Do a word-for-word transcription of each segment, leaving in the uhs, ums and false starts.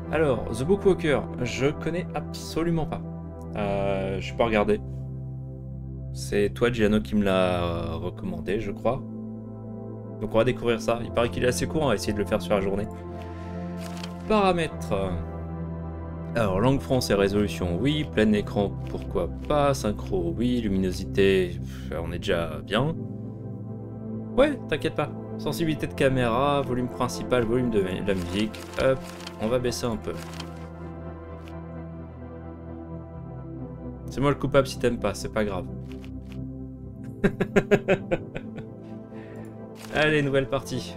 Alors, The Bookwalker, je connais absolument pas. Euh, je peux regarder. C'est toi, Giano, qui me l'a euh, recommandé, je crois. Donc on va découvrir ça. Il paraît qu'il est assez court, on va essayer de le faire sur la journée. Paramètres. Alors, langue français, résolution, oui. Plein écran, pourquoi pas. Synchro, oui. Luminosité, on est déjà bien. Ouais, t'inquiète pas. Sensibilité de caméra, volume principal, volume de la musique. Hop, on va baisser un peu. C'est moi le coupable si t'aimes pas, c'est pas grave. Allez, nouvelle partie.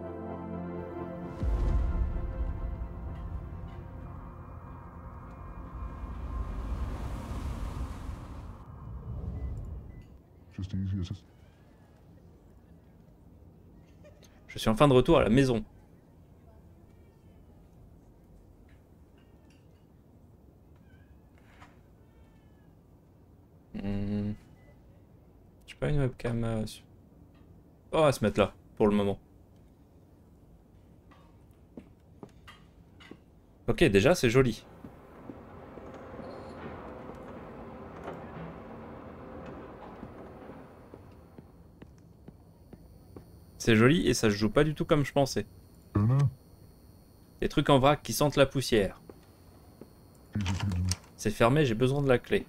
Je suis enfin de retour à la maison. Hmm. J'ai pas une webcam. Euh... Oh, on va se mettre là, pour le moment. Ok, déjà, c'est joli. C'est joli et ça se joue pas du tout comme je pensais. Des trucs en vrac qui sentent la poussière. C'est fermé, j'ai besoin de la clé.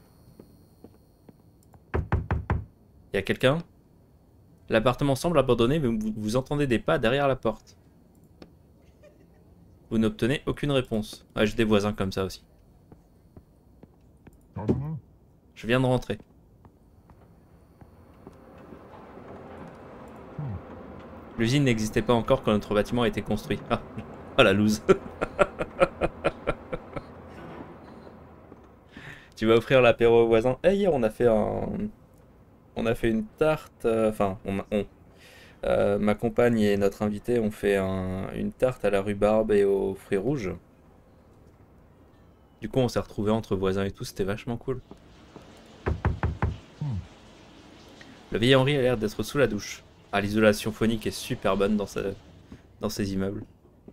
Y a quelqu'un? L'appartement semble abandonné, mais vous, vous entendez des pas derrière la porte. Vous n'obtenez aucune réponse. Ouais, j'ai des voisins comme ça aussi. Je viens de rentrer. L'usine n'existait pas encore quand notre bâtiment a été construit. Ah, oh la loose. Tu vas offrir l'apéro aux voisins. Eh, hier on a fait un... On a fait une tarte... euh, Enfin, on... on euh, ma compagne et notre invité ont fait un- une tarte à la rhubarbe et aux fruits rouges. Du coup, on s'est retrouvés entre voisins et tout, c'était vachement cool. Le vieil Henri a l'air d'être sous la douche. Ah, l'isolation phonique est super bonne dans, ce- dans ces immeubles.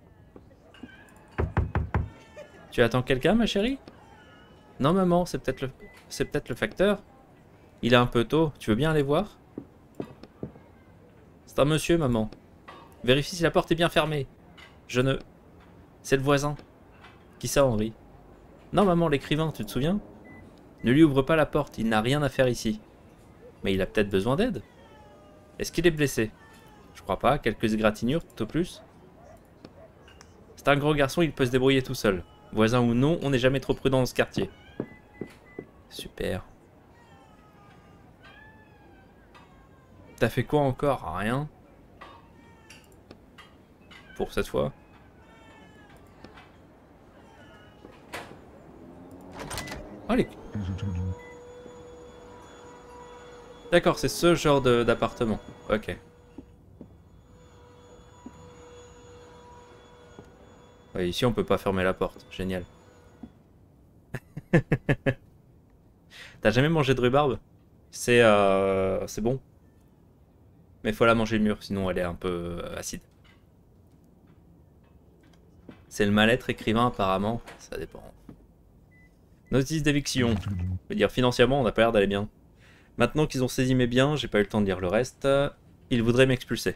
Tu attends quelqu'un, ma chérie? Non, maman, c'est peut-être le... c'est peut-être le facteur. Il est un peu tôt, tu veux bien aller voir? C'est un monsieur, maman. Vérifie si la porte est bien fermée. Je ne... C'est le voisin. Qui ça, Henri? Non, maman, l'écrivain, tu te souviens? Ne lui ouvre pas la porte, il n'a rien à faire ici. Mais il a peut-être besoin d'aide. Est-ce qu'il est blessé? Je crois pas, quelques égratignures tout au plus. C'est un gros garçon, il peut se débrouiller tout seul. Voisin ou non, on n'est jamais trop prudent dans ce quartier. Super. T'as fait quoi encore? Rien. Pour cette fois. Allez. D'accord, c'est ce genre d'appartement. Ok. Ouais, ici, on peut pas fermer la porte. Génial. T'as jamais mangé de rhubarbe? C'est euh, c'est bon. Mais faut la manger mûre, sinon elle est un peu euh, acide. C'est le mal-être écrivain, apparemment. Ça dépend. Notice d'éviction. Je veux dire, financièrement, on n'a pas l'air d'aller bien. Maintenant qu'ils ont saisi mes biens, j'ai pas eu le temps de lire le reste. Ils voudraient m'expulser.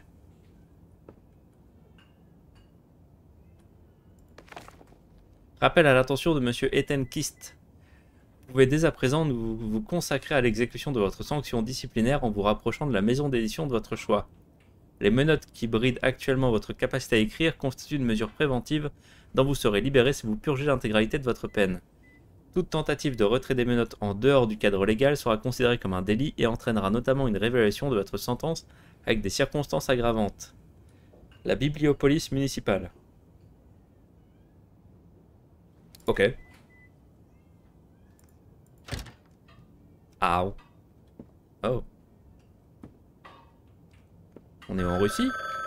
Rappel à l'attention de Monsieur Ethan Kist. Vous pouvez dès à présent vous, vous consacrer à l'exécution de votre sanction disciplinaire en vous rapprochant de la maison d'édition de votre choix. Les menottes qui brident actuellement votre capacité à écrire constituent une mesure préventive dont vous serez libéré si vous purgez l'intégralité de votre peine. Toute tentative de retrait des menottes en dehors du cadre légal sera considérée comme un délit et entraînera notamment une réévaluation de votre sentence avec des circonstances aggravantes. La bibliopolice municipale. Ok. Ah. Oh. On est en Russie?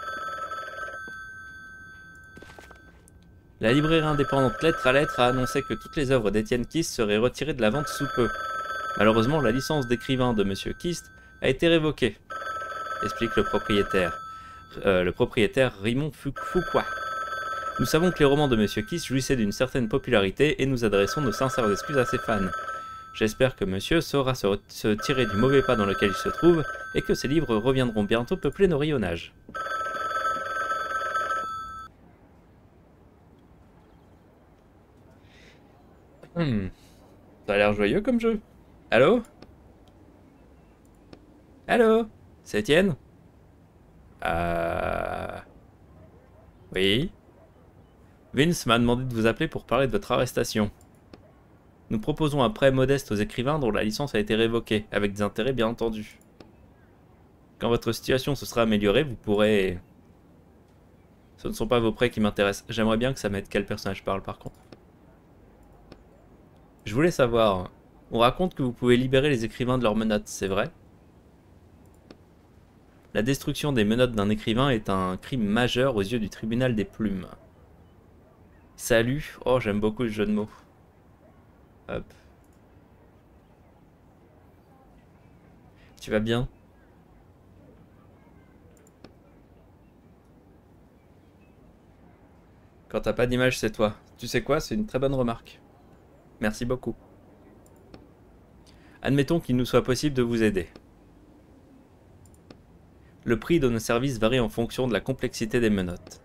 La librairie indépendante Lettre à Lettre a annoncé que toutes les œuvres d'Étienne Kist seraient retirées de la vente sous peu. Malheureusement, la licence d'écrivain de Monsieur Kist a été révoquée, explique le propriétaire. Euh, le propriétaire Raymond Fuqua. Nous savons que les romans de Monsieur Kiss jouissaient d'une certaine popularité et nous adressons nos sincères excuses à ses fans. J'espère que Monsieur saura se, se tirer du mauvais pas dans lequel il se trouve et que ses livres reviendront bientôt peupler nos rayonnages. Hmm. Ça a l'air joyeux comme jeu. Allô? Allô? C'est Étienne? Euh... Oui? Vince m'a demandé de vous appeler pour parler de votre arrestation. Nous proposons un prêt modeste aux écrivains dont la licence a été révoquée, avec des intérêts bien entendu. Quand votre situation se sera améliorée, vous pourrez... Ce ne sont pas vos prêts qui m'intéressent. J'aimerais bien que ça m'aide quel personnage parle par contre. Je voulais savoir, on raconte que vous pouvez libérer les écrivains de leurs menottes, c'est vrai? La destruction des menottes d'un écrivain est un crime majeur aux yeux du tribunal des plumes. Salut, oh j'aime beaucoup ce jeu de mots. Hop. Tu vas bien? Quand t'as pas d'image, c'est toi. Tu sais quoi, c'est une très bonne remarque. Merci beaucoup. Admettons qu'il nous soit possible de vous aider. Le prix de nos services varie en fonction de la complexité des menottes.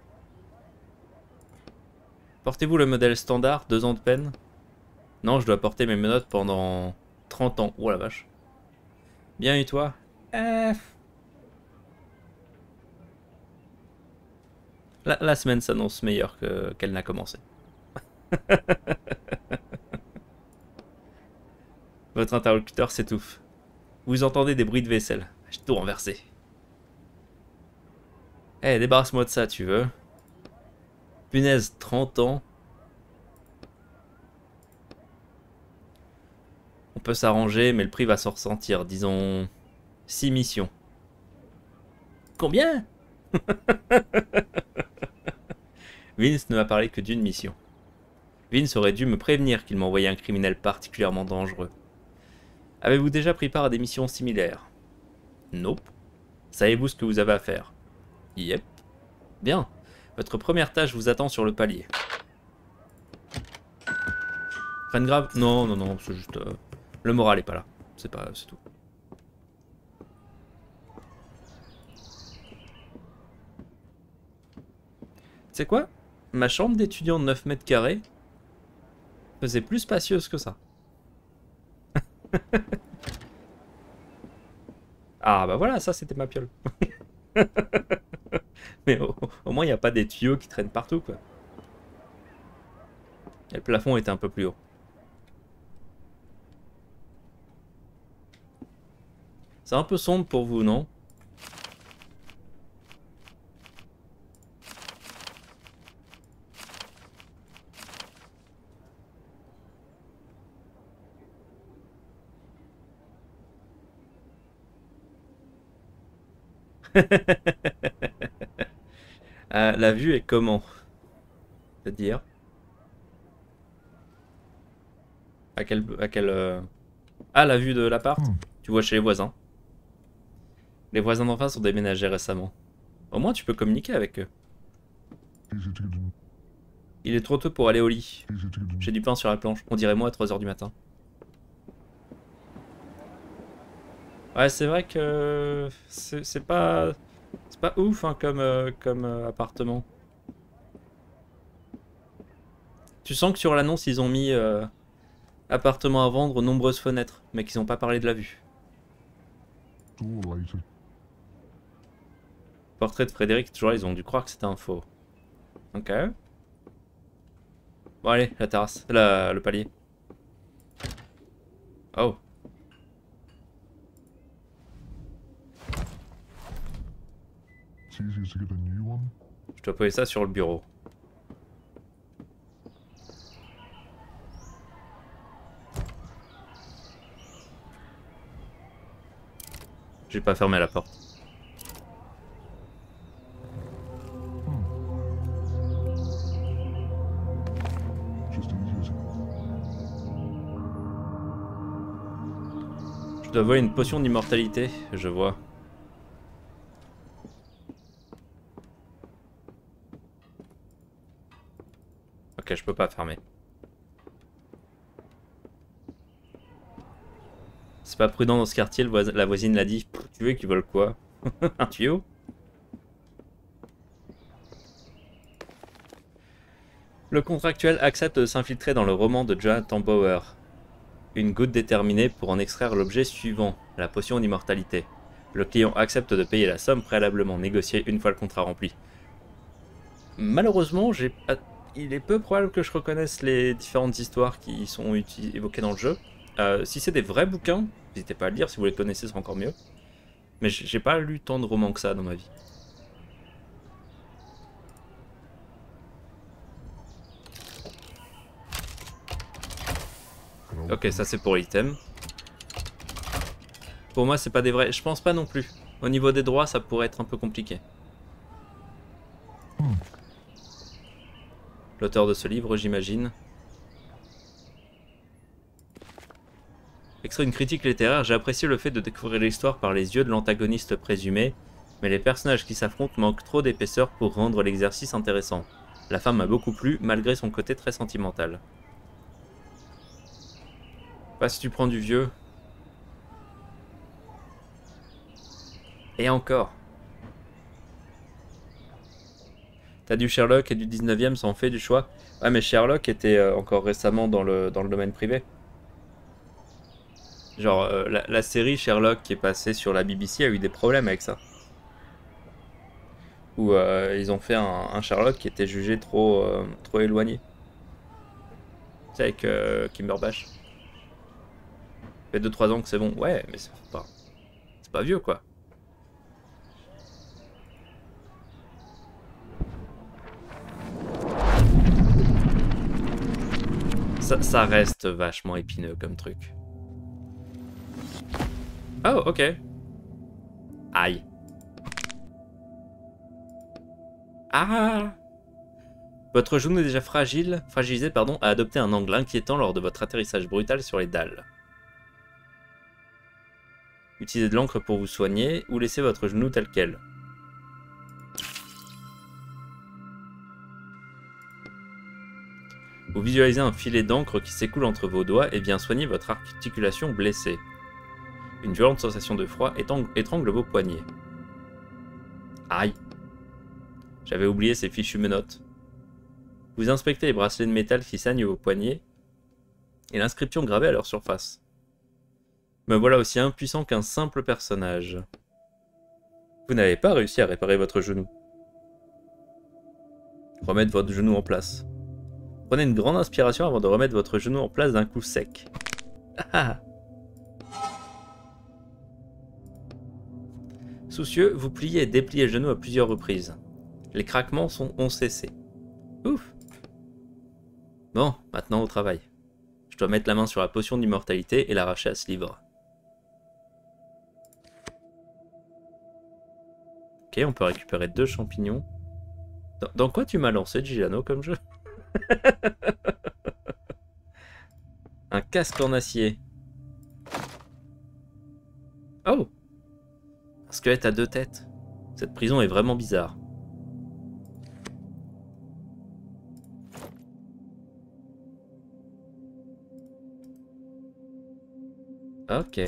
Portez-vous le modèle standard, deux ans de peine? Non, je dois porter mes menottes pendant trente ans. Oh la vache. Bien et toi? euh... la, la semaine s'annonce meilleure que, qu'elle n'a commencé. Votre interlocuteur s'étouffe. Vous entendez des bruits de vaisselle. J'ai tout renversé. Eh, hey, débarrasse-moi de ça, tu veux? Punaise, trente ans. On peut s'arranger, mais le prix va se ressentir. Disons... six missions. Combien? Vince ne m'a parlé que d'une mission. Vince aurait dû me prévenir qu'il m'envoyait un criminel particulièrement dangereux. Avez-vous déjà pris part à des missions similaires? Nope. Savez-vous ce que vous avez à faire? Yep. Bien. Votre première tâche vous attend sur le palier. Rien de grave? Non, non, non, c'est juste... Euh, le moral est pas là. C'est pas... c'est tout. Tu sais quoi? Ma chambre d'étudiant de neuf mètres carrés faisait plus spacieuse que ça. Ah bah voilà, ça c'était ma piole. Mais au, au moins il n'y a pas des tuyaux qui traînent partout quoi. Et le plafond était un peu plus haut. C'est un peu sombre pour vous, non? euh, la vue est comment? C'est-à-dire? À quel... À quel euh... Ah, la vue de l'appart? Tu vois chez les voisins. Les voisins d'en face ont déménagé récemment. Au moins tu peux communiquer avec eux. Il est trop tôt pour aller au lit. J'ai du pain sur la planche. On dirait moi à trois heures du matin. Ouais, c'est vrai que c'est pas c'est pas ouf hein, comme, euh, comme euh, appartement. Tu sens que sur l'annonce ils ont mis euh, appartement à vendre, nombreuses fenêtres, mais qu'ils n'ont pas parlé de la vue. Portrait de Frédéric, toujours là, ils ont dû croire que c'était un faux. Ok. Bon allez, la terrasse, la, le palier. Oh. Je dois poser ça sur le bureau. J'ai pas fermé la porte. Je dois avoir une potion d'immortalité, je vois. Ok, je peux pas fermer. C'est pas prudent dans ce quartier, le voisin, la voisine l'a dit. Pff, tu veux qu'ils veulent quoi? Un tuyau? Le contractuel accepte de s'infiltrer dans le roman de Jonathan Bauer. Une goutte déterminée pour en extraire l'objet suivant, la potion d'immortalité. Le client accepte de payer la somme préalablement négociée une fois le contrat rempli. Malheureusement, j'ai... il est peu probable que je reconnaisse les différentes histoires qui sont évoquées dans le jeu. Euh, si c'est des vrais bouquins, n'hésitez pas à le lire, si vous les connaissez c'est encore mieux. Mais j'ai pas lu tant de romans que ça dans ma vie. Ok, ça c'est pour l'item. Pour moi c'est pas des vrais, je pense pas non plus. Au niveau des droits ça pourrait être un peu compliqué. L'auteur de ce livre j'imagine. Extrait d'une critique littéraire, j'ai apprécié le fait de découvrir l'histoire par les yeux de l'antagoniste présumé, mais les personnages qui s'affrontent manquent trop d'épaisseur pour rendre l'exercice intéressant. La femme m'a beaucoup plu, malgré son côté très sentimental. Pas si tu prends du vieux. Et encore. T'as du Sherlock et du dix-neuvième, ça en fait du choix. Ouais, mais Sherlock était euh, encore récemment dans le, dans le domaine privé. Genre, euh, la, la série Sherlock qui est passée sur la B B C a eu des problèmes avec ça. Où euh, ils ont fait un, un Sherlock qui était jugé trop, euh, trop éloigné. Tu sais, avec euh, Kimberbatch. Ça fait deux trois ans que c'est bon. Ouais, mais c'est pas, c'est pas vieux, quoi. Ça, ça reste vachement épineux comme truc. Oh, ok. Aïe. Ah! Votre genou est déjà fragile, fragilisé pardon, a adopté un angle inquiétant lors de votre atterrissage brutal sur les dalles. Utilisez de l'encre pour vous soigner ou laissez votre genou tel quel. Vous visualisez un filet d'encre qui s'écoule entre vos doigts et vient soigner votre articulation blessée. Une violente sensation de froid étrangle vos poignets. Aïe! J'avais oublié ces fichues menottes. Vous inspectez les bracelets de métal qui saignent vos poignets et l'inscription gravée à leur surface. Me voilà aussi impuissant qu'un simple personnage. Vous n'avez pas réussi à réparer votre genou. Remettre votre genou en place. Prenez une grande inspiration avant de remettre votre genou en place d'un coup sec. Ah. Soucieux, vous pliez et dépliez le genou à plusieurs reprises. Les craquements sont, ont cessé. Ouf. Bon, maintenant au travail. Je dois mettre la main sur la potion d'immortalité et l'arracher à ce livre. Ok, on peut récupérer deux champignons. Dans, dans quoi tu m'as lancé, Gilano, comme jeu? Un casque en acier. Oh! Un squelette à deux têtes. Cette prison est vraiment bizarre. Ok.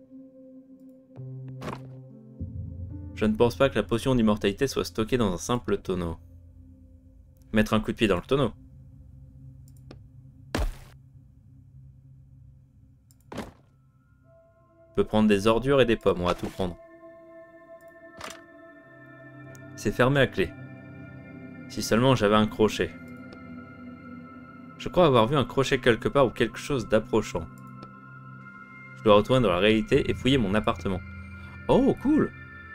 Je ne pense pas que la potion d'immortalité soit stockée dans un simple tonneau. Mettre un coup de pied dans le tonneau. Je peux prendre des ordures et des pommes, on va tout prendre. C'est fermé à clé. Si seulement j'avais un crochet. Je crois avoir vu un crochet quelque part ou quelque chose d'approchant. Je dois retourner dans la réalité et fouiller mon appartement. Oh, cool!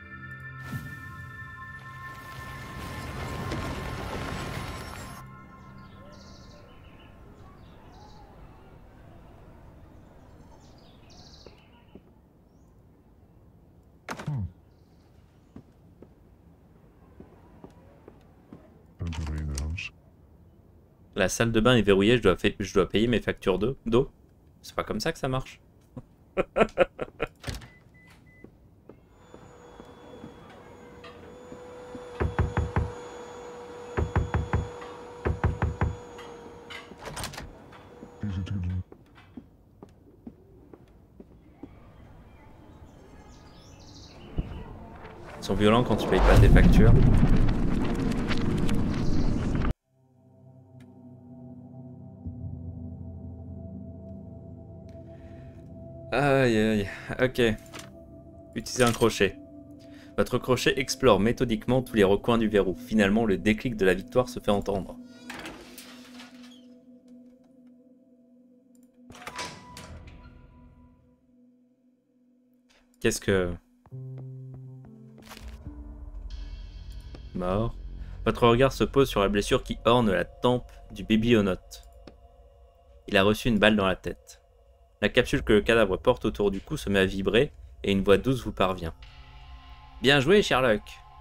La salle de bain est verrouillée, je dois, fa- je dois payer mes factures d'eau. d'eau. C'est pas comme ça que ça marche. Ils sont violents quand tu payes pas tes factures. Aïe aïe, ok. Utilisez un crochet. Votre crochet explore méthodiquement tous les recoins du verrou. Finalement, le déclic de la victoire se fait entendre. Qu'est-ce que... Mort. Votre regard se pose sur la blessure qui orne la tempe du biblionote. Il a reçu une balle dans la tête. La capsule que le cadavre porte autour du cou se met à vibrer et une voix douce vous parvient. Bien joué, Sherlock.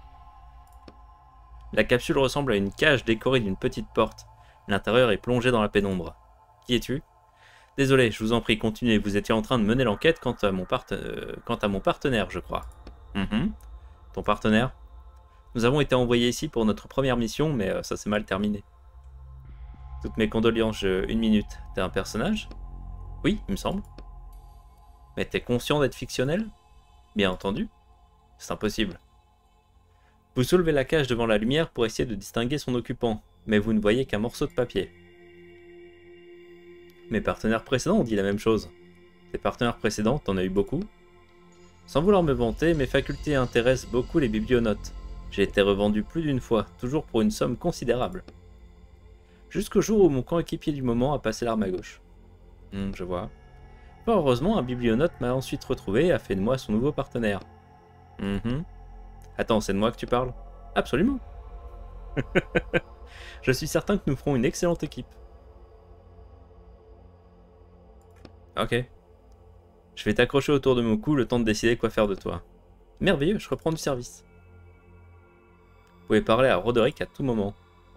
La capsule ressemble à une cage décorée d'une petite porte. L'intérieur est plongé dans la pénombre. Qui es-tu? Désolé, je vous en prie, continuez. Vous étiez en train de mener l'enquête quant à mon parte... euh, quant à mon partenaire, je crois. Mm-hmm. Ton partenaire? Nous avons été envoyés ici pour notre première mission, mais euh, ça s'est mal terminé. Toutes mes condoléances, je... une minute. T'es un personnage? Oui, il me semble. Mais t'es conscient d'être fictionnel? Bien entendu. C'est impossible. Vous soulevez la cage devant la lumière pour essayer de distinguer son occupant, mais vous ne voyez qu'un morceau de papier. Mes partenaires précédents ont dit la même chose. Tes partenaires précédents, t'en as eu beaucoup? Sans vouloir me vanter, mes facultés intéressent beaucoup les biblionotes. J'ai été revendu plus d'une fois, toujours pour une somme considérable. Jusqu'au jour où mon coéquipier du moment a passé l'arme à gauche. Hmm, je vois. Fort heureusement, un biblionote m'a ensuite retrouvé et a fait de moi son nouveau partenaire. Mhm. Attends, c'est de moi que tu parles? Absolument. Je suis certain que nous ferons une excellente équipe. Ok. Je vais t'accrocher autour de mon cou le temps de décider quoi faire de toi. Merveilleux, je reprends du service. Vous pouvez parler à Roderick à tout moment.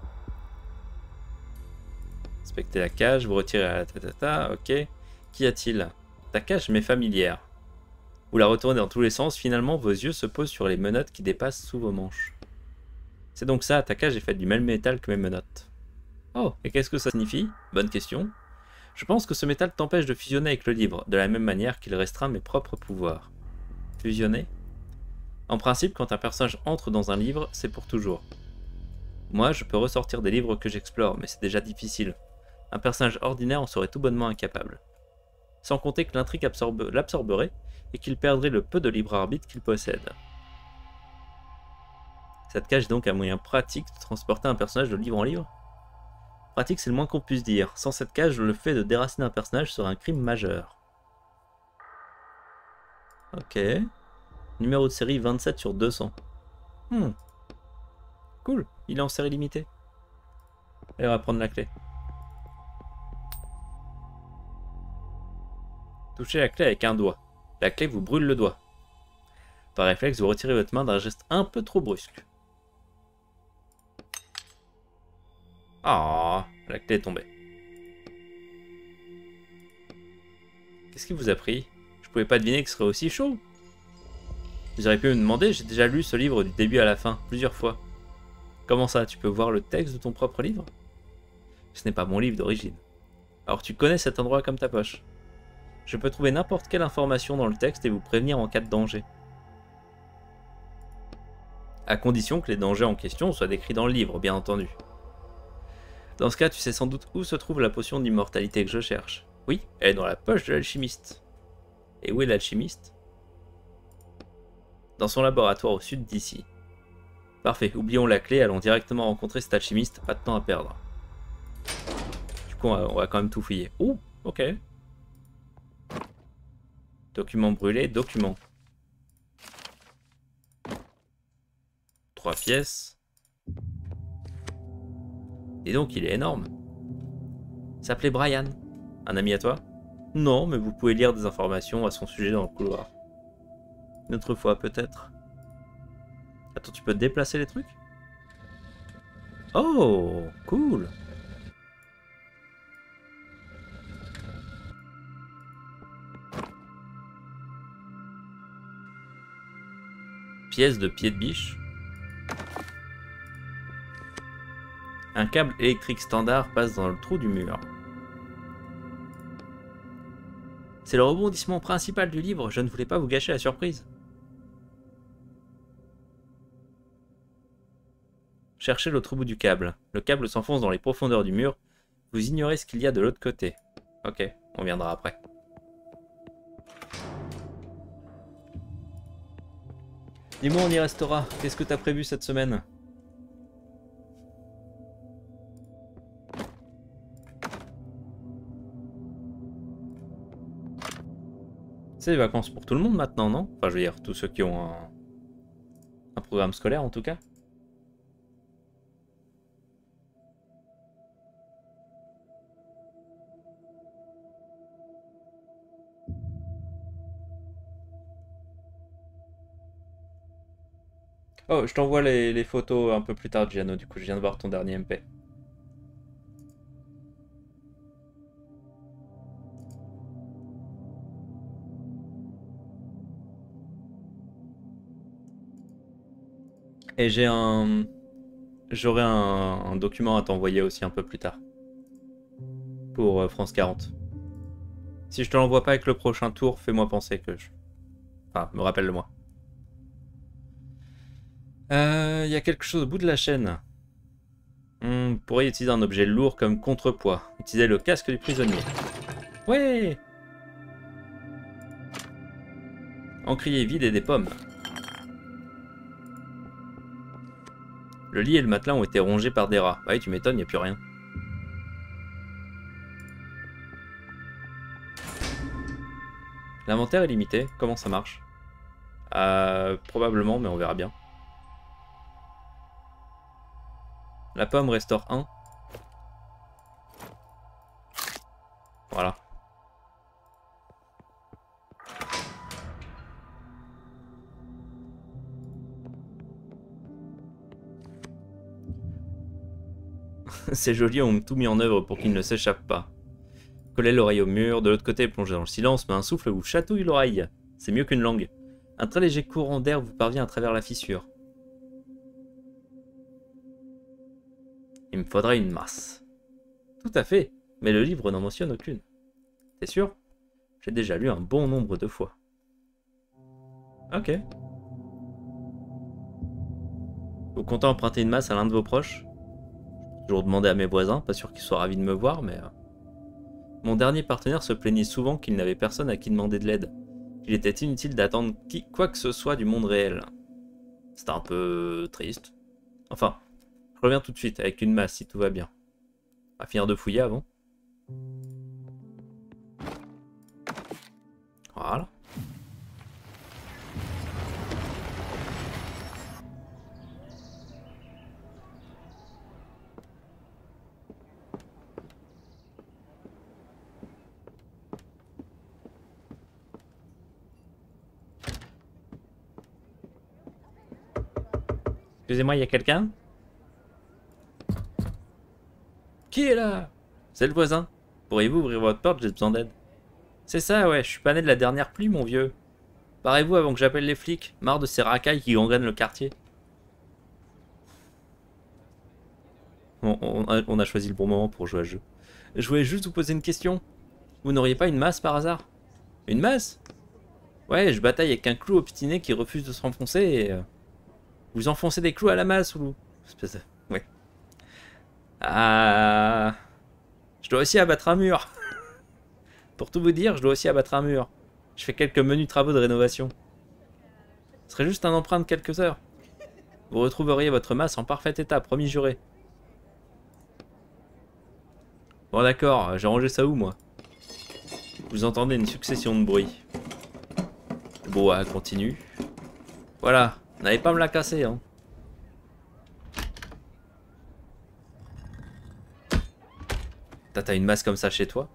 Inspectez la cage, vous retirez la tatata, ok. Qu'y a-t-il? Ta cage m'est familière. Vous la retournez dans tous les sens, finalement vos yeux se posent sur les menottes qui dépassent sous vos manches. C'est donc ça, ta cage est faite du même métal que mes menottes. Oh, et qu'est-ce que ça signifie? Bonne question. Je pense que ce métal t'empêche de fusionner avec le livre, de la même manière qu'il restreint mes propres pouvoirs. Fusionner? En principe, quand un personnage entre dans un livre, c'est pour toujours. Moi, je peux ressortir des livres que j'explore, mais c'est déjà difficile. Un personnage ordinaire en serait tout bonnement incapable. Sans compter que l'intrigue l'absorberait et qu'il perdrait le peu de libre arbitre qu'il possède. Cette cage est donc un moyen pratique de transporter un personnage de livre en livre. Pratique, c'est le moins qu'on puisse dire. Sans cette cage, le fait de déraciner un personnage serait un crime majeur. Ok. Numéro de série vingt-sept sur deux cents. Hmm. Cool, il est en série limitée. Allez, on va prendre la clé. Touchez la clé avec un doigt. La clé vous brûle le doigt. Par réflexe, vous retirez votre main d'un geste un peu trop brusque. Ah, la clé est tombée. Qu'est-ce qui vous a pris? Je pouvais pas deviner que ce serait aussi chaud. Vous auriez pu me demander, j'ai déjà lu ce livre du début à la fin, plusieurs fois. Comment ça, tu peux voir le texte de ton propre livre? Ce n'est pas mon livre d'origine. Alors tu connais cet endroit comme ta poche. Je peux trouver n'importe quelle information dans le texte et vous prévenir en cas de danger. À condition que les dangers en question soient décrits dans le livre, bien entendu. Dans ce cas, tu sais sans doute où se trouve la potion d'immortalité que je cherche. Oui, elle est dans la poche de l'alchimiste. Et où est l'alchimiste? Dans son laboratoire au sud d'ici. Parfait, oublions la clé, allons directement rencontrer cet alchimiste, pas de temps à perdre. Du coup, on va quand même tout fouiller. Oh, ok. Document brûlé, document. Trois pièces. Et donc, il est énorme. Il s'appelait Brian. Un ami à toi? Non, mais vous pouvez lire des informations à son sujet dans le couloir. Une autre fois, peut-être. Attends, tu peux déplacer les trucs? Oh, cool. Pièce de pied de biche. Un câble électrique standard passe dans le trou du mur. C'est le rebondissement principal du livre, je ne voulais pas vous gâcher la surprise. Cherchez l'autre bout du câble. Le câble s'enfonce dans les profondeurs du mur. Vous ignorez ce qu'il y a de l'autre côté. Ok, on viendra après. Dis-moi, on y restera. Qu'est-ce que t'as prévu cette semaine? C'est les vacances pour tout le monde maintenant, non? Enfin, je veux dire, tous ceux qui ont un, un programme scolaire en tout cas. Oh, je t'envoie les, les photos un peu plus tard, Giano. Du coup, je viens de voir ton dernier M P. Et j'ai un... J'aurai un, un document à t'envoyer aussi un peu plus tard. Pour euh, France quarante. Si je te l'envoie pas avec le prochain tour, fais-moi penser que je... Enfin, me rappelle-le-moi. Il euh, y a quelque chose au bout de la chaîne. On pourrait utiliser un objet lourd comme contrepoids. Utilisez le casque du prisonnier. Ouais! Encrier vide et des pommes. Le lit et le matelas ont été rongés par des rats. Bah oui, tu m'étonnes, il n'y a plus rien. L'inventaire est limité. Comment ça marche? euh, Probablement, mais on verra bien. La pomme restaure un. Voilà. C'est joli, on a tout mis en œuvre pour qu'il ne s'échappe pas. Collez l'oreille au mur, de l'autre côté plongez dans le silence, mais un souffle vous chatouille l'oreille. C'est mieux qu'une langue. Un très léger courant d'air vous parvient à travers la fissure. Il me faudrait une masse. Tout à fait, mais le livre n'en mentionne aucune. T'es sûr? J'ai déjà lu un bon nombre de fois. Ok. Vous comptez emprunter une masse à l'un de vos proches? Je vais demander à mes voisins, pas sûr qu'ils soient ravis de me voir, mais... Mon dernier partenaire se plaignait souvent qu'il n'avait personne à qui demander de l'aide. Qu'il était inutile d'attendre qui, quoi que ce soit du monde réel. C'était un peu triste. Enfin, je reviens tout de suite avec une masse si tout va bien. On va finir de fouiller avant. Voilà. Excusez-moi, il y a quelqu'un? Qui est là? C'est le voisin. Pourriez-vous ouvrir votre porte? J'ai besoin d'aide. C'est ça, ouais, je suis pas né de la dernière pluie, mon vieux. Parez-vous avant que j'appelle les flics. Marre de ces racailles qui gangrènent le quartier. Bon, on a, on a choisi le bon moment pour jouer à ce jeu. Je voulais juste vous poser une question. Vous n'auriez pas une masse par hasard? Une masse? Ouais, je bataille avec un clou obstiné qui refuse de s'enfoncer et... Euh, vous enfoncez des clous à la masse ou... Espèce de... Ouais. Ah... Je dois aussi abattre un mur. Pour tout vous dire, je dois aussi abattre un mur. Je fais quelques menus travaux de rénovation. Ce serait juste un emprunt de quelques heures. Vous retrouveriez votre masse en parfait état, promis juré. Bon d'accord, j'ai rangé ça où moi? Vous entendez une succession de bruits. Le bois continue. Voilà, n'allez pas me la casser, hein. T'as une masse comme ça chez toi?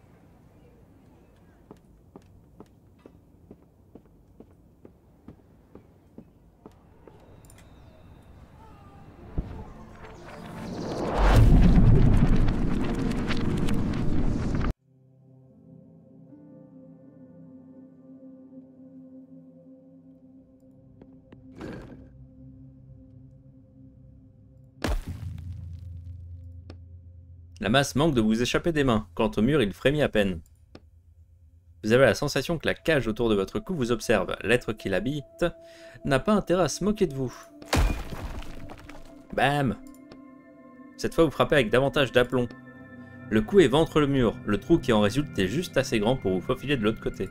La masse manque de vous échapper des mains. Quant au mur, il frémit à peine. Vous avez la sensation que la cage autour de votre cou vous observe. L'être qui l'habite n'a pas intérêt à se moquer de vous. Bam! Cette fois, vous frappez avec davantage d'aplomb. Le coup est ventre le mur. Le trou qui en résulte est juste assez grand pour vous faufiler de l'autre côté.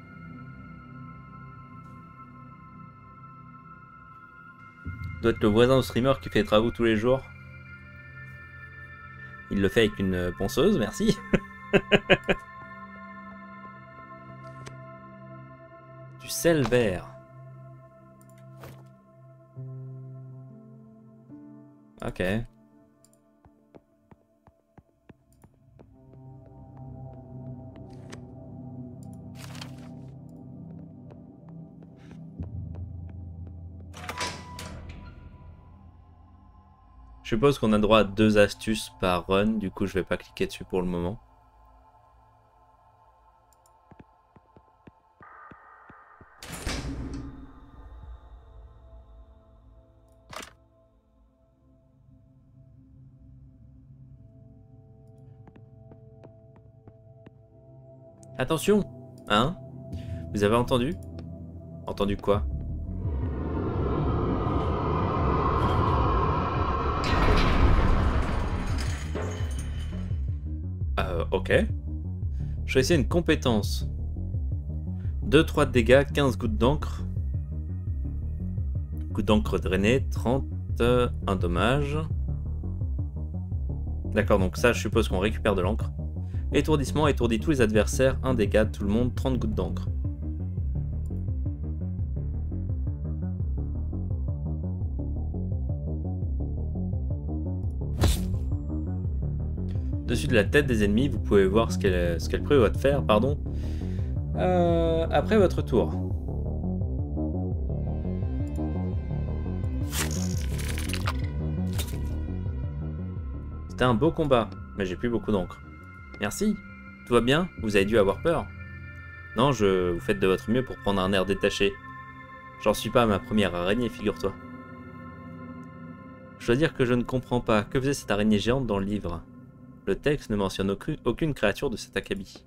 Doit être le voisin au streamer qui fait les travaux tous les jours. Il le fait avec une ponceuse, merci. Du sel vert. Ok. Je suppose qu'on a droit à deux astuces par run, du coup je vais pas cliquer dessus pour le moment. Attention, hein? Vous avez entendu? Entendu quoi? Euh, ok. Choisissez une compétence. deux trois de dégâts, quinze gouttes d'encre. Gouttes d'encre drainées, trente, un dommage. D'accord, donc ça je suppose qu'on récupère de l'encre. Étourdissement, étourdit tous les adversaires, un dégât, tout le monde, trente gouttes d'encre. Dessus de la tête des ennemis, vous pouvez voir ce qu'elle ce qu'elle prévoit de faire, pardon. Euh, après votre tour. C'était un beau combat, mais j'ai plus beaucoup d'encre. Merci. Tout va bien? Vous avez dû avoir peur. Non, je... vous faites de votre mieux pour prendre un air détaché. J'en suis pas à ma première araignée, figure-toi. Je dois dire que je ne comprends pas. Que faisait cette araignée géante dans le livre? Le texte ne mentionne aucune, aucune créature de cet acabit.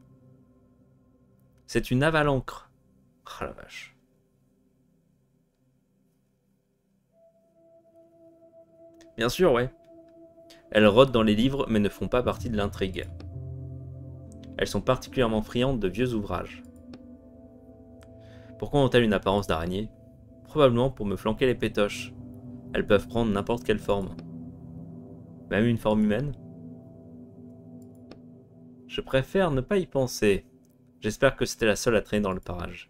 C'est une avalancre. Oh la vache. Bien sûr, ouais. Elles rôdent dans les livres, mais ne font pas partie de l'intrigue. Elles sont particulièrement friandes de vieux ouvrages. Pourquoi ont-elles une apparence d'araignée? Probablement pour me flanquer les pétoches. Elles peuvent prendre n'importe quelle forme. Même une forme humaine? Je préfère ne pas y penser. J'espère que c'était la seule à traîner dans le parage.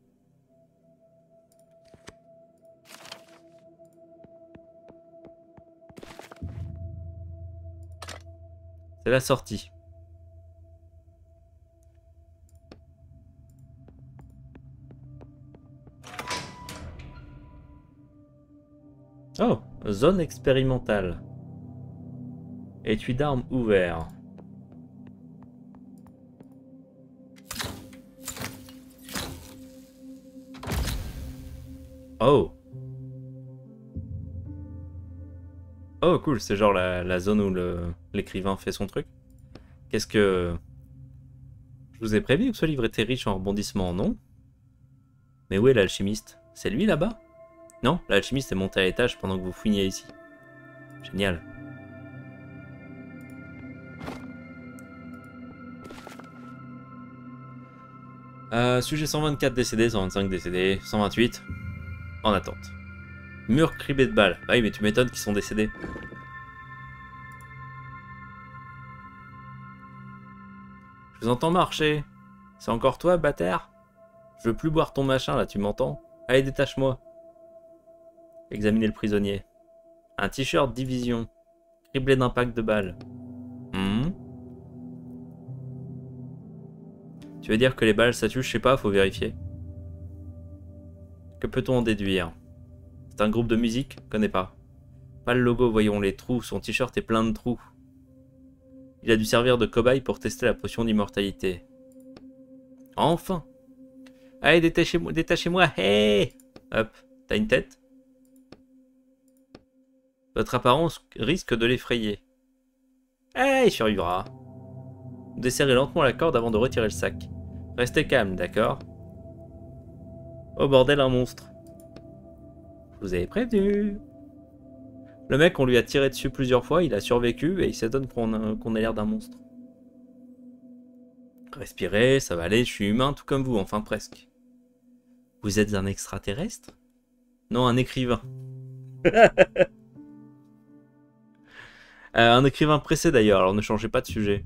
C'est la sortie. Oh, zone expérimentale. Étui d'armes ouvert. Oh. Oh cool, c'est genre la, la zone où l'écrivain fait son truc. Qu'est-ce que... Je vous ai prévu que ce livre était riche en rebondissements, non? Mais où est l'alchimiste? C'est lui là-bas? Non, l'alchimiste est monté à l'étage pendant que vous fouiniez ici. Génial. Euh, sujet cent vingt-quatre décédé, cent vingt-cinq décédés, cent vingt-huit en attente. Mur criblé de balles. Bah oui, mais tu m'étonnes qu'ils sont décédés. Je vous entends marcher. C'est encore toi, bâtard? Je veux plus boire ton machin là, tu m'entends? Allez, détache-moi. Examinez le prisonnier. Un t-shirt division. Criblé d'impact de balles. Hmm. Tu veux dire que les balles ça tue? Je sais pas, faut vérifier. Que peut-on en déduire? C'est un groupe de musique? Connais pas. Pas le logo, voyons les trous. Son t-shirt est plein de trous. Il a dû servir de cobaye pour tester la potion d'immortalité. Enfin! Allez, détachez-moi, détachez-moi, hey! Hop, t'as une tête? Votre apparence risque de l'effrayer. Hey, il survivra. Desserrez lentement la corde avant de retirer le sac. Restez calme, d'accord? Oh bordel, un monstre. Je vous avais prévenu. Le mec, on lui a tiré dessus plusieurs fois, il a survécu et il s'étonne qu'on qu'on ait l'air d'un monstre. Respirez, ça va aller, je suis humain tout comme vous, enfin presque. Vous êtes un extraterrestre? Non, un écrivain. euh, un écrivain pressé d'ailleurs, alors ne changez pas de sujet.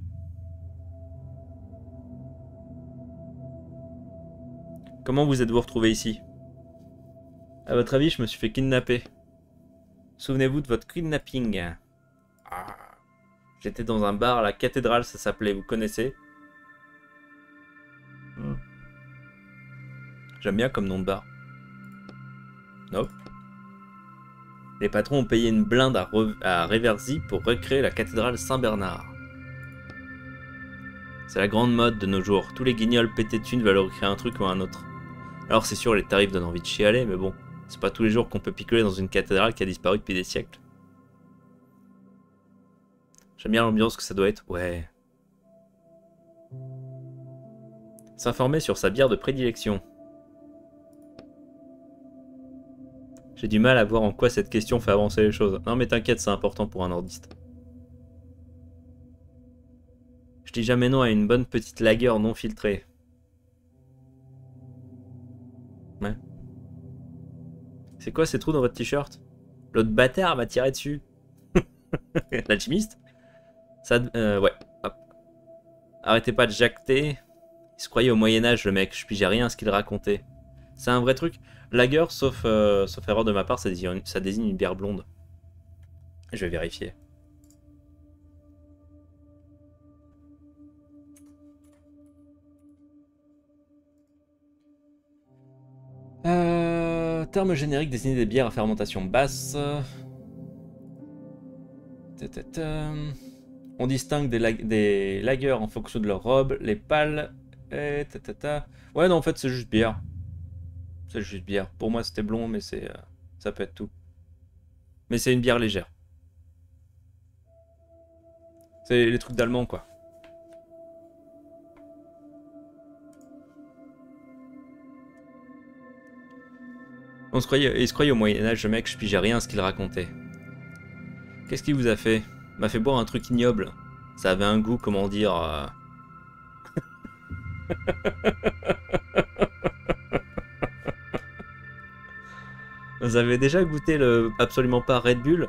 Comment vous êtes-vous retrouvé ici? À votre avis, je me suis fait kidnapper. Souvenez-vous de votre kidnapping. Ah. J'étais dans un bar à la cathédrale, ça s'appelait, vous connaissez? hmm. J'aime bien comme nom de bar. Nope. Les patrons ont payé une blinde à, à Reversy pour recréer la cathédrale Saint-Bernard. C'est la grande mode de nos jours. Tous les guignols pétés de thunes veulent recréer un truc ou un autre. Alors c'est sûr, les tarifs donnent envie de chialer, mais bon, c'est pas tous les jours qu'on peut picoler dans une cathédrale qui a disparu depuis des siècles. J'aime bien l'ambiance que ça doit être, ouais. S'informer sur sa bière de prédilection. J'ai du mal à voir en quoi cette question fait avancer les choses. Non mais t'inquiète, c'est important pour un nordiste. Je dis jamais non à une bonne petite lager non filtrée. Ouais. C'est quoi ces trous dans votre t-shirt? L'autre bâtard m'a tiré dessus. L'alchimiste? Ça... Euh, ouais. Hop. Arrêtez pas de jacter. Il se croyait au Moyen-Âge, le mec. Je pigeais rien à ce qu'il racontait. C'est un vrai truc. Lager, sauf, euh, sauf erreur de ma part, ça désigne, ça désigne une bière blonde. Je vais vérifier. Euh, terme générique désigné des bières à fermentation basse. On distingue des, lag des lagers en fonction de leur robe, les pales. Et tatata. Ouais, non, en fait, c'est juste bière. C'est juste bière. Pour moi, c'était blond, mais c'est, euh, ça peut être tout. Mais c'est une bière légère. C'est les trucs d'allemand, quoi. On se croyait, il se croyait au Moyen-Âge, le mec, je pigeais rien à ce qu'il racontait. Qu'est-ce qu'il vous a fait? M'a fait boire un truc ignoble. Ça avait un goût, comment dire... Euh... Vous avez déjà goûté le absolument pas Red Bull?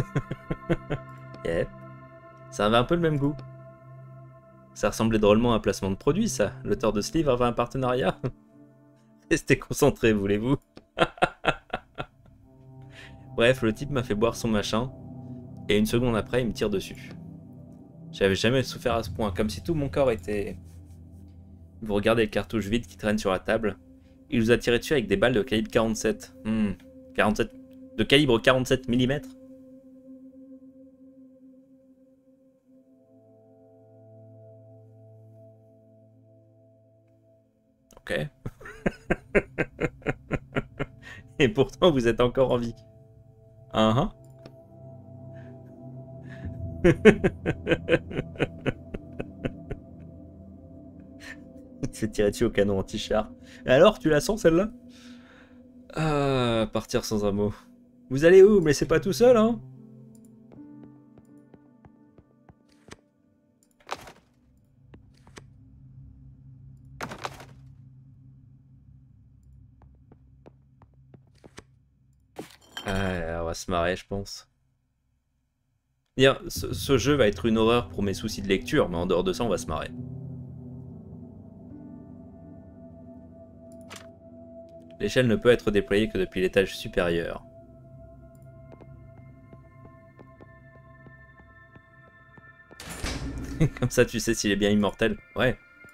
Yep. Ça avait un peu le même goût. Ça ressemblait drôlement à un placement de produit, ça. L'auteur de ce livre avait un partenariat. Restez concentré, voulez-vous? Bref, le type m'a fait boire son machin, et une seconde après, il me tire dessus. J'avais jamais souffert à ce point, comme si tout mon corps était... Vous regardez les cartouches vides qui traînent sur la table. Il nous a tiré dessus avec des balles de calibre quarante-sept. Hmm, quarante-sept... De calibre quarante-sept millimètres. Ok. Et pourtant, vous êtes encore en vie. Uh -huh. Il s'est tiré dessus au canon anti-char. Alors, tu la sens celle-là? Ah, partir sans un mot. Vous allez où? Me laissez pas tout seul, hein? Ah, on va se marrer, je pense. Dire, ce, ce jeu va être une horreur pour mes soucis de lecture, mais en dehors de ça, on va se marrer. L'échelle ne peut être déployée que depuis l'étage supérieur. Comme ça, tu sais s'il est bien immortel. Ouais.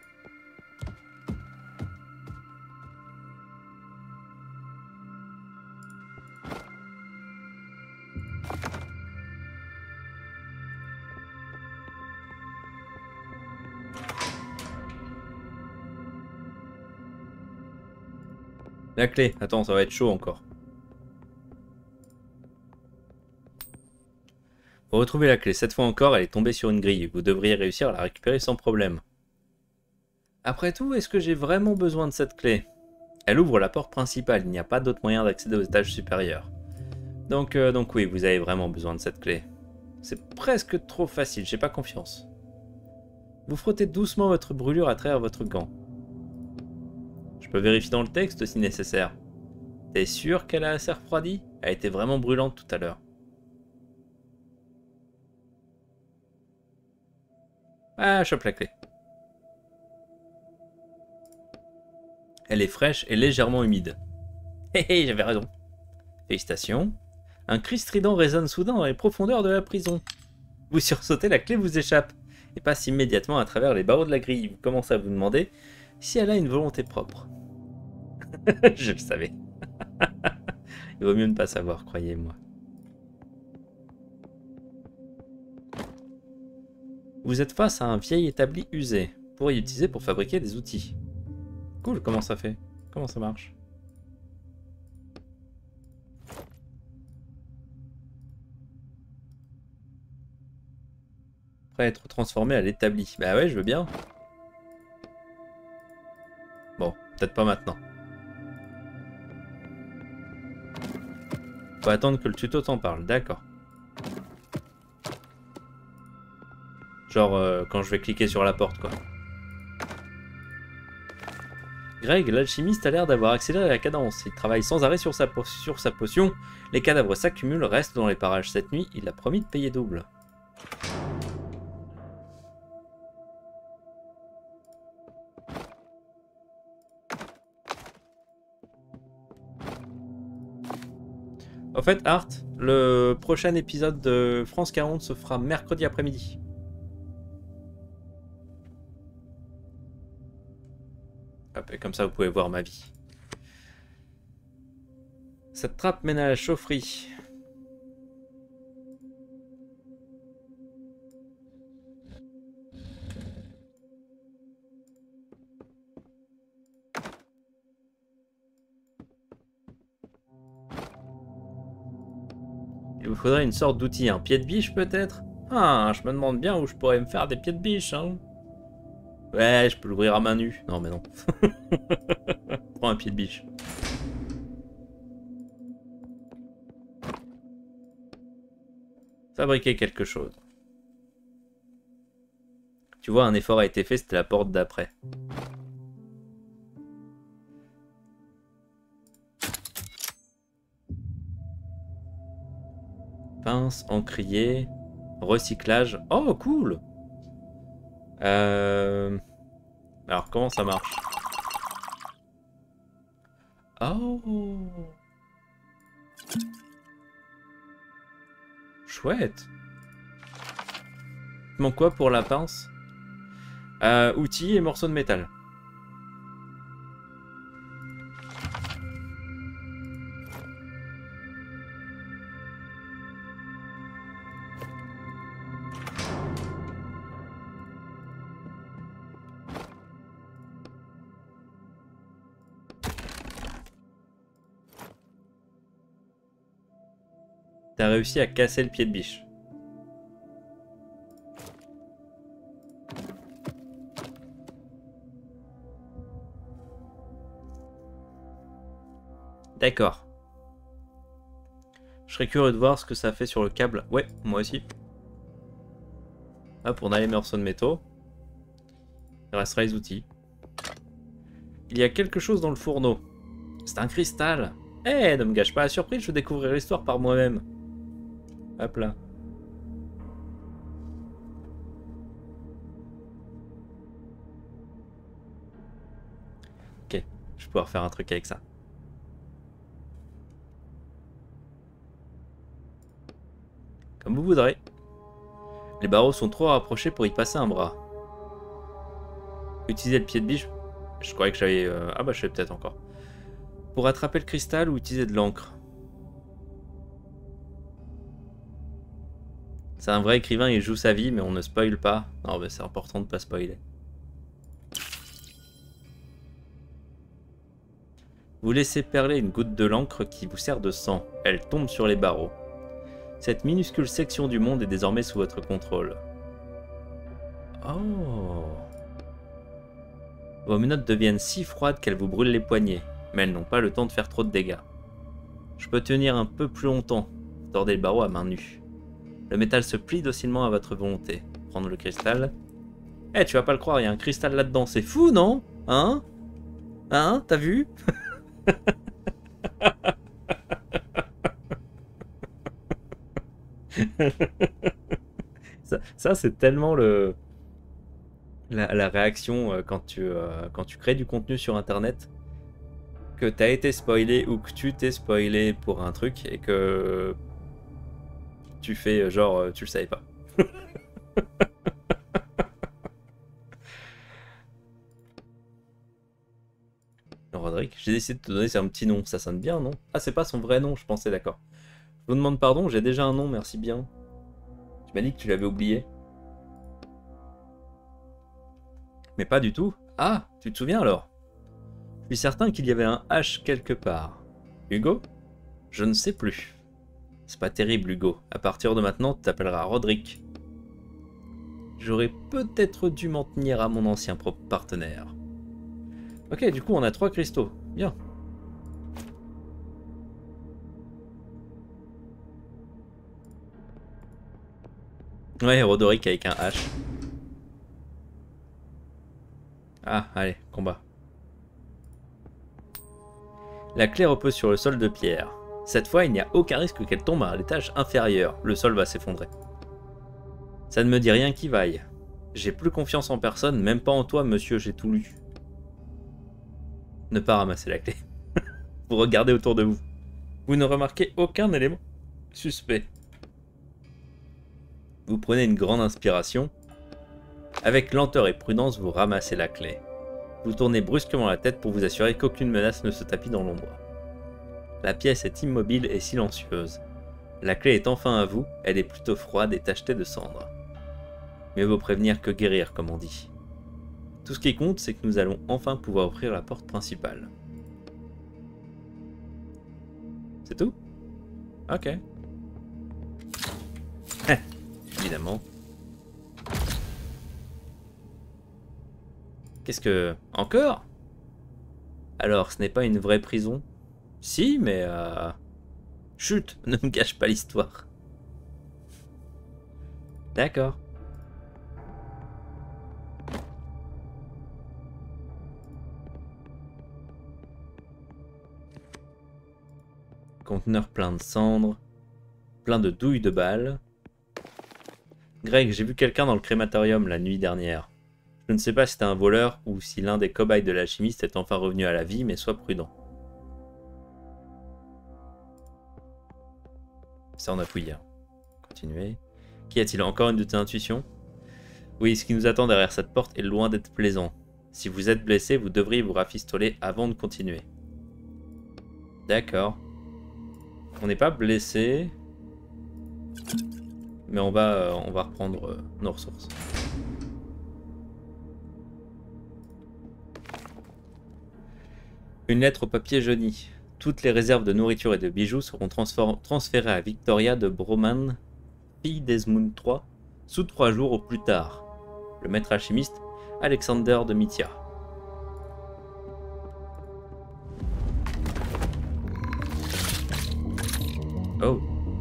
La clé. Attends, ça va être chaud encore. Pour retrouver la clé, cette fois encore, elle est tombée sur une grille. Vous devriez réussir à la récupérer sans problème. Après tout, est-ce que j'ai vraiment besoin de cette clé? Elle ouvre la porte principale. Il n'y a pas d'autre moyen d'accéder aux étages supérieurs. Donc, euh, donc oui, vous avez vraiment besoin de cette clé. C'est presque trop facile, j'ai pas confiance. Vous frottez doucement votre brûlure à travers votre gant. Je peux vérifier dans le texte si nécessaire. T'es sûr qu'elle a assez refroidi? Elle était vraiment brûlante tout à l'heure. Ah, chope la clé. Elle est fraîche et légèrement humide. Hé hé, j'avais raison. Félicitations. Un cri strident résonne soudain dans les profondeurs de la prison. Vous sursautez, la clé vous échappe et passe immédiatement à travers les barreaux de la grille. Vous commencez à vous demander si elle a une volonté propre. Je le savais. Il vaut mieux ne pas savoir, croyez-moi. Vous êtes face à un vieil établi usé. Vous pourriez l'utiliser pour fabriquer des outils. Cool, comment ça fait? Comment ça marche? Prêt à être transformé à l'établi. Bah ouais, je veux bien. Bon, peut-être pas maintenant. Faut attendre que le tuto t'en parle, d'accord. Genre euh, quand je vais cliquer sur la porte, quoi. Greg, l'alchimiste, a l'air d'avoir accéléré la cadence. Il travaille sans arrêt sur sa, po sur sa potion. Les cadavres s'accumulent, restent dans les parages cette nuit. Il a promis de payer double. En fait, Art, le prochain épisode de France quarante se fera mercredi après-midi. Hop, et comme ça, vous pouvez voir ma vie. Cette trappe mène à la chaufferie. Il vous faudrait une sorte d'outil, un pied de biche peut-être? Ah, je me demande bien où je pourrais me faire des pieds de biche, hein. Ouais, je peux l'ouvrir à main nue. Non, mais non. Prends un pied de biche. Fabriquer quelque chose. Tu vois, un effort a été fait, c'était la porte d'après. Pince, encrier, recyclage. Oh, cool! Euh... Alors, comment ça marche? Oh! Chouette! Il manque quoi pour la pince? euh, Outils et morceaux de métal. T'as réussi à casser le pied de biche. D'accord. Je serais curieux de voir ce que ça fait sur le câble. Ouais, moi aussi. Hop, on a les morceaux de métaux. Il restera les outils. Il y a quelque chose dans le fourneau. C'est un cristal. Eh, hey, ne me gâche pas la surprise, je découvrirai l'histoire par moi-même. Hop là. Ok, je vais pouvoir faire un truc avec ça. Comme vous voudrez. Les barreaux sont trop rapprochés pour y passer un bras. Utiliser le pied de biche. Je croyais que j'avais... Euh... Ah bah je sais peut-être encore. Pour attraper le cristal ou utiliser de l'encre. C'est un vrai écrivain, il joue sa vie, mais on ne spoil pas. Non, mais c'est important de ne pas spoiler. Vous laissez perler une goutte de l'encre qui vous sert de sang. Elle tombe sur les barreaux. Cette minuscule section du monde est désormais sous votre contrôle. Oh. Vos menottes deviennent si froides qu'elles vous brûlent les poignets, mais elles n'ont pas le temps de faire trop de dégâts. Je peux tenir un peu plus longtemps, Tordez le barreau à main nue. Le métal se plie docilement à votre volonté. Prendre le cristal. Eh, tu vas pas le croire, il y a un cristal là-dedans. C'est fou, non? Hein? Hein? T'as vu? Ça, ça c'est tellement le la, la réaction euh, quand tu euh, quand tu crées du contenu sur internet, que t'as été spoilé ou que tu t'es spoilé pour un truc et que tu fais euh, genre euh, tu le savais pas. Non, Roderick, j'ai décidé de te donner un petit nom, ça sonne bien, non? Ah, c'est pas son vrai nom, je pensais, d'accord. Je vous demande pardon, j'ai déjà un nom, merci bien. Tu m'as dit que tu l'avais oublié. Mais pas du tout. Ah, tu te souviens alors? Je suis certain qu'il y avait un H quelque part. Hugo? Je ne sais plus. C'est pas terrible, Hugo. À partir de maintenant, tu t'appelleras Roderick. J'aurais peut-être dû m'en tenir à mon ancien partenaire. Ok, du coup, on a trois cristaux. Bien. Ouais, Roderick avec un H. Ah, allez, combat. La clé repose sur le sol de pierre. Cette fois, il n'y a aucun risque qu'elle tombe à l'étage inférieur. Le sol va s'effondrer. Ça ne me dit rien qui vaille. J'ai plus confiance en personne, même pas en toi, monsieur, j'ai tout lu. Ne pas ramasser la clé. Vous regardez autour de vous. Vous ne remarquez aucun élément suspect. Vous prenez une grande inspiration. Avec lenteur et prudence, vous ramassez la clé. Vous tournez brusquement la tête pour vous assurer qu'aucune menace ne se tapit dans l'ombre. La pièce est immobile et silencieuse. La clé est enfin à vous, elle est plutôt froide et tachetée de cendres. Mieux vaut prévenir que guérir, comme on dit. Tout ce qui compte, c'est que nous allons enfin pouvoir ouvrir la porte principale. C'est tout? Ok. Évidemment. Qu'est-ce que... Encore? Alors, ce n'est pas une vraie prison? Si, mais... Euh... Chut, ne me gâche pas l'histoire. D'accord. Conteneur plein de cendres. Plein de douilles de balles. Greg, j'ai vu quelqu'un dans le crématorium la nuit dernière. Je ne sais pas si c'était un voleur ou si l'un des cobayes de l'alchimiste est enfin revenu à la vie, mais sois prudent. Ça, on a fouillé. Continuez. Qu'y a-t-il? Encore une de tes intuitions? Oui, ce qui nous attend derrière cette porte est loin d'être plaisant. Si vous êtes blessé, vous devriez vous rafistoler avant de continuer. D'accord. On n'est pas blessé. Mais on va, euh, on va reprendre euh, nos ressources. Une lettre au papier jauni. Toutes les réserves de nourriture et de bijoux seront transférées à Victoria de Broman, fille d'Esmund trois, sous trois jours au plus tard. Le maître alchimiste Alexander de Mythia. Oh.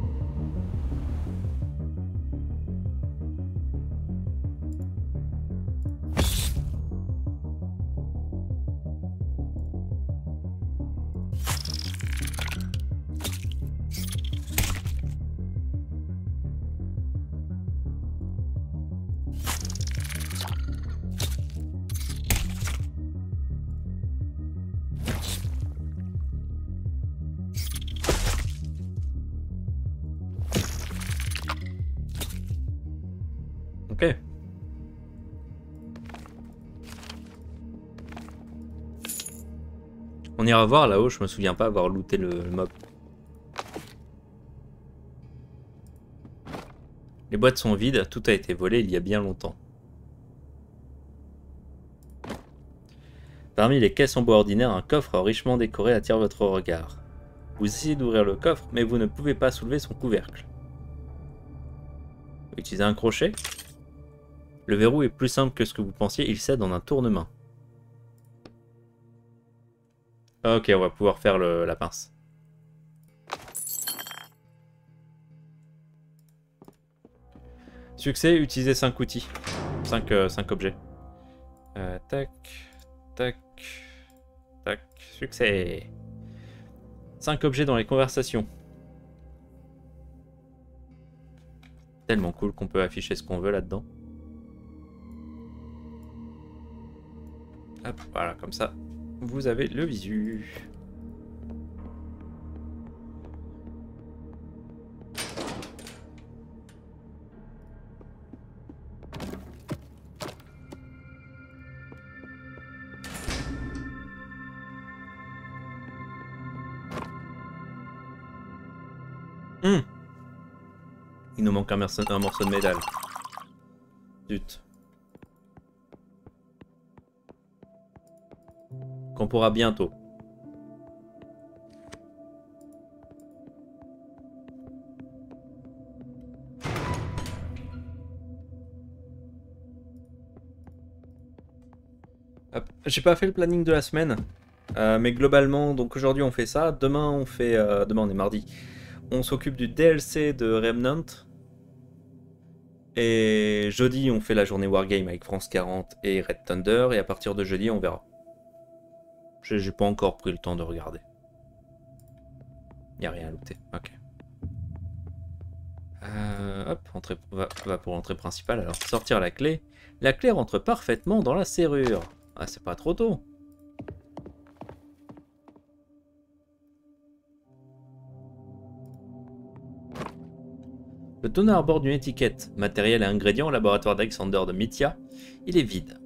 Ok. On ira voir là-haut, je me souviens pas avoir looté le, le mob. Les boîtes sont vides, tout a été volé il y a bien longtemps. Parmi les caisses en bois ordinaire, un coffre richement décoré attire votre regard. Vous essayez d'ouvrir le coffre, mais vous ne pouvez pas soulever son couvercle. Utilisez un crochet. Le verrou est plus simple que ce que vous pensiez, il cède en un tournement. Ok, on va pouvoir faire le, la pince. Succès, utilisez cinq outils. cinq, euh, cinq objets. Euh, tac, tac, tac, succès. cinq objets dans les conversations. Tellement cool qu'on peut afficher ce qu'on veut là-dedans. Hop, voilà, comme ça, vous avez le visu. Hum. Il nous manque un, un morceau de métal. Zut. Qu'on pourra bientôt. J'ai pas fait le planning de la semaine, euh, mais globalement, donc aujourd'hui on fait ça. Demain on fait, euh, demain on est mardi. On s'occupe du D L C de Remnant. Et jeudi on fait la journée Wargame avec France quarante et Red Thunder. Et à partir de jeudi on verra. J'ai pas encore pris le temps de regarder. Y a rien à looter. Ok. Euh, hop, entrée, va, va pour l'entrée principale. Alors sortir la clé. La clé rentre parfaitement dans la serrure. Ah, c'est pas trop tôt. Le tonneau arbore une étiquette. Matériel et ingrédients au laboratoire d'Alexander de Mythia. Il est vide.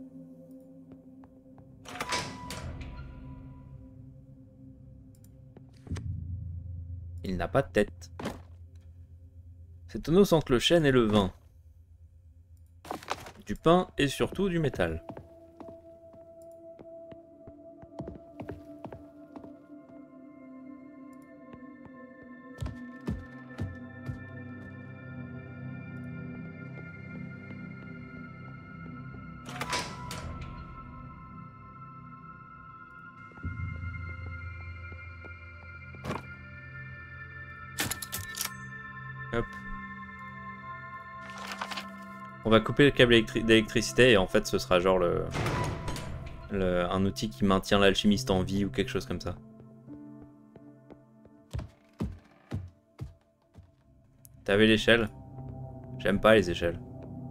Il n'a pas de tête. Ces tonneaux sentent le chêne et le vin. Du pain et surtout du métal. Hop. On va couper le câble d'électricité et en fait ce sera genre le, le un outil qui maintient l'alchimiste en vie ou quelque chose comme ça. T'avais l'échelle? J'aime pas les échelles.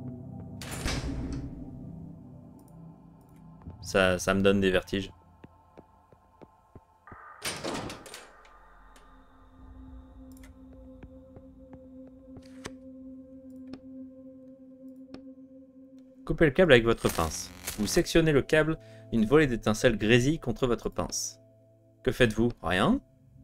Ça, ça me donne des vertiges. Coupez le câble avec votre pince. Vous sectionnez le câble, une volée d'étincelles grésille contre votre pince. Que faites-vous? Rien?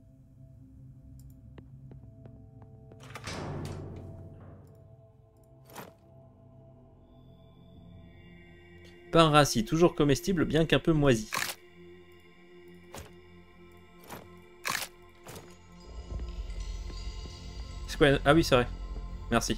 Pain rassis, toujours comestible bien qu'un peu moisi. C'est quoi? Ah oui, c'est vrai. Merci.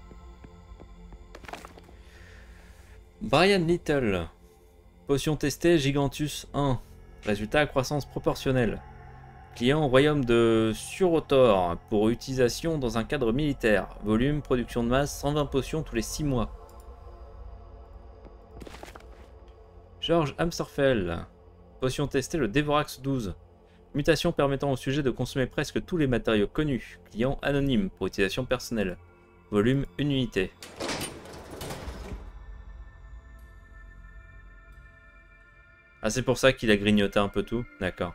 Brian Little. Potion testée, Gigantus un. Résultat à croissance proportionnelle. Client au royaume de Surotor pour utilisation dans un cadre militaire. Volume, production de masse, cent vingt potions tous les six mois. George Hamsterfell. Potion testée, le Devorax douze. Mutation permettant au sujet de consommer presque tous les matériaux connus. Client anonyme pour utilisation personnelle. Volume, une unité. Ah, c'est pour ça qu'il a grignoté un peu tout? D'accord.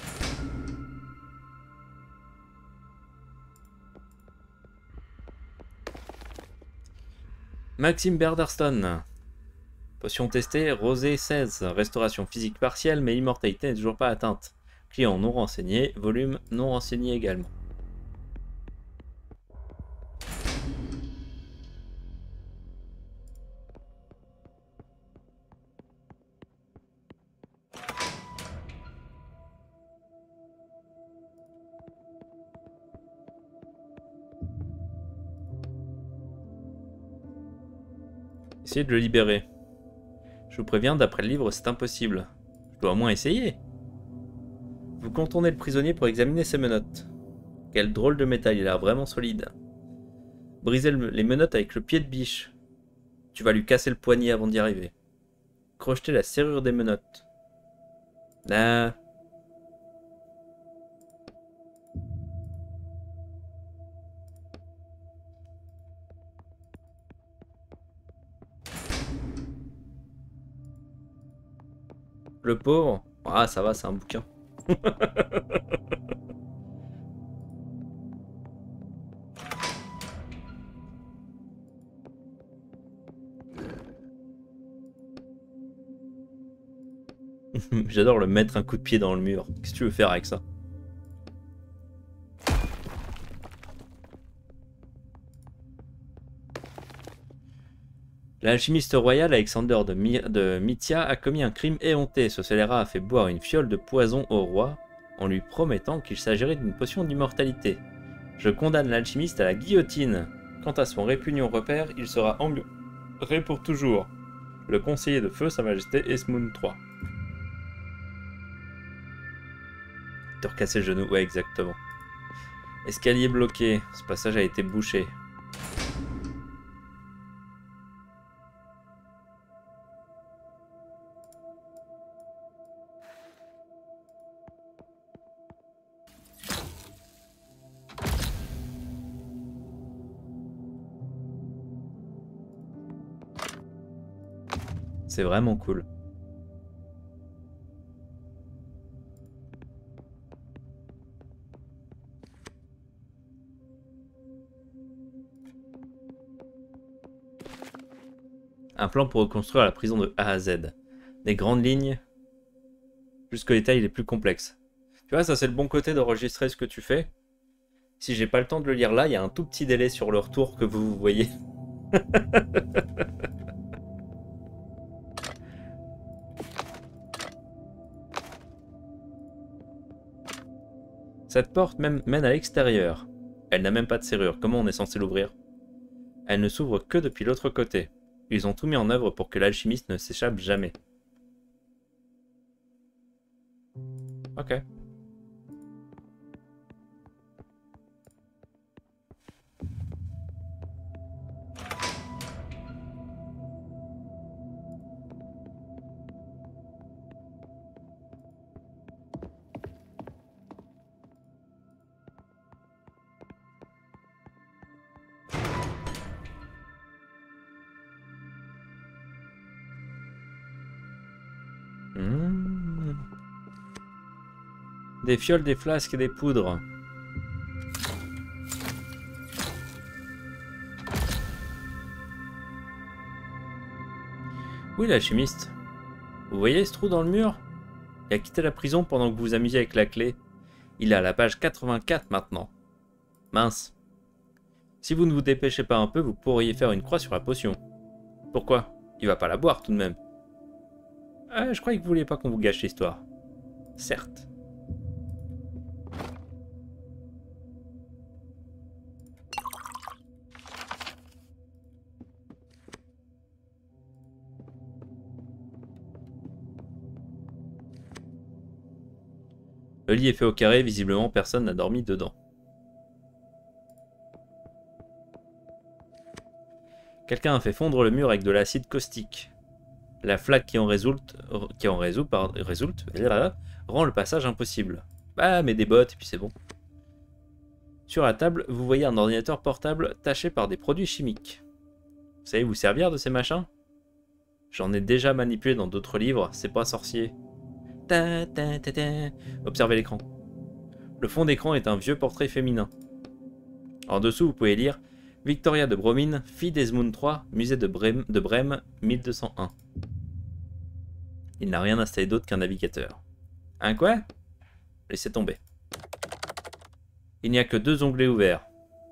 Maxime Berderston. Potion testée, Rosé seize. Restauration physique partielle, mais immortalité n'est toujours pas atteinte. Client non renseigné, volume non renseigné également. Essayez de le libérer. Je vous préviens, d'après le livre, c'est impossible. Je dois au moins essayer. Vous contournez le prisonnier pour examiner ses menottes. Quel drôle de métal, il a l'air vraiment solide. Brisez le, les menottes avec le pied de biche. Tu vas lui casser le poignet avant d'y arriver. Crocheter la serrure des menottes. Ah. Le pauvre. Ah, ça va, c'est un bouquin. J'adore le mettre un coup de pied dans le mur. Qu'est-ce que tu veux faire avec ça? L'alchimiste royal Alexander de, My de Mythia a commis un crime éhonté. Ce scélérat a fait boire une fiole de poison au roi en lui promettant qu'il s'agirait d'une potion d'immortalité. Je condamne l'alchimiste à la guillotine. Quant à son répugnant repère, il sera emmuré pour toujours. Le conseiller de feu, Sa Majesté Esmoun trois. Te recasser le genou, ouais exactement. Escalier bloqué, ce passage a été bouché. C'est vraiment cool. Un plan pour reconstruire la prison de A à Z. Des grandes lignes jusqu'aux détails les plus complexes. Tu vois, ça c'est le bon côté d'enregistrer ce que tu fais. Si j'ai pas le temps de le lire là, il y a un tout petit délai sur le retour que vous voyez. Cette porte même mène à l'extérieur. Elle n'a même pas de serrure. Comment on est censé l'ouvrir? Elle ne s'ouvre que depuis l'autre côté. Ils ont tout mis en œuvre pour que l'alchimiste ne s'échappe jamais. Ok. Mmh. Des fioles, des flasques et des poudres. Oui, l'alchimiste. Vous voyez ce trou dans le mur? Il a quitté la prison pendant que vous vous amusiez avec la clé. Il est à la page quatre-vingt-quatre maintenant. Mince. Si vous ne vous dépêchez pas un peu, vous pourriez faire une croix sur la potion. Pourquoi? Il va pas la boire tout de même. Ah, je croyais que vous vouliez pas qu'on vous gâche l'histoire. Certes. Le lit est fait au carré, visiblement personne n'a dormi dedans. Quelqu'un a fait fondre le mur avec de l'acide caustique. La flaque qui en résulte, qui en résout, par, résulte rend le passage impossible. Bah, mais des bottes et puis c'est bon. Sur la table, vous voyez un ordinateur portable taché par des produits chimiques. Vous savez vous servir de ces machins? J'en ai déjà manipulé dans d'autres livres, c'est pas sorcier. Ta, ta, ta, ta. Observez l'écran. Le fond d'écran est un vieux portrait féminin. En dessous, vous pouvez lire Victoria de Bromine, fille d'Esmoun trois, musée de Brême, de Brême, mille deux cent un. Il n'a rien installé d'autre qu'un navigateur. Un quoi? Laissez tomber. Il n'y a que deux onglets ouverts.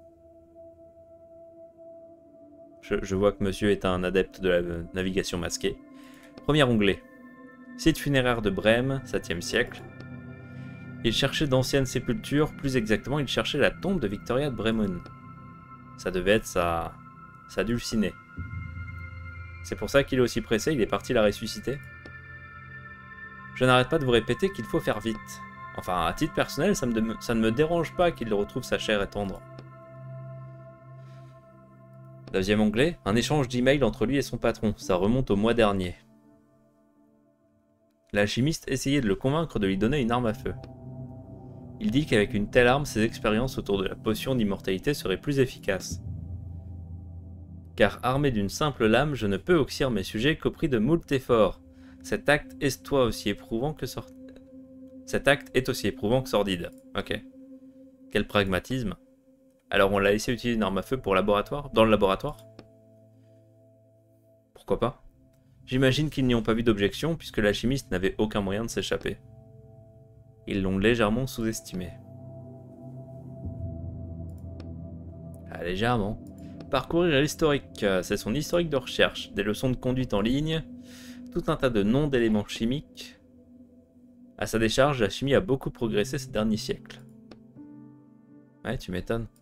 Je, je vois que monsieur est un adepte de la navigation masquée. Premier onglet. Site funéraire de Brême, septième siècle. Il cherchait d'anciennes sépultures, plus exactement il cherchait la tombe de Victoria de Bremon. Ça devait être sa, sa dulcinée. C'est pour ça qu'il est aussi pressé, il est parti la ressusciter. Je n'arrête pas de vous répéter qu'il faut faire vite. Enfin, à titre personnel, ça, me ça ne me dérange pas qu'il retrouve sa chair et tendre. Deuxième onglet, un échange d'emails entre lui et son patron. Ça remonte au mois dernier. L'alchimiste essayait de le convaincre de lui donner une arme à feu. Il dit qu'avec une telle arme, ses expériences autour de la potion d'immortalité seraient plus efficaces. Car armé d'une simple lame, je ne peux oxyre mes sujets qu'au prix de moult efforts. Cet acte est toi aussi éprouvant que sor... Cet acte est aussi éprouvant que sordide. Ok. Quel pragmatisme. Alors on l'a laissé utiliser une arme à feu pour laboratoire, dans le laboratoire? Pourquoi pas? J'imagine qu'ils n'y ont pas vu d'objection puisque l'alchimiste n'avait aucun moyen de s'échapper. Ils l'ont légèrement sous-estimé. Ah, légèrement. Parcourir l'historique, c'est son historique de recherche, des leçons de conduite en ligne, tout un tas de noms d'éléments chimiques. À sa décharge, la chimie a beaucoup progressé ces derniers siècles. Ouais, tu m'étonnes.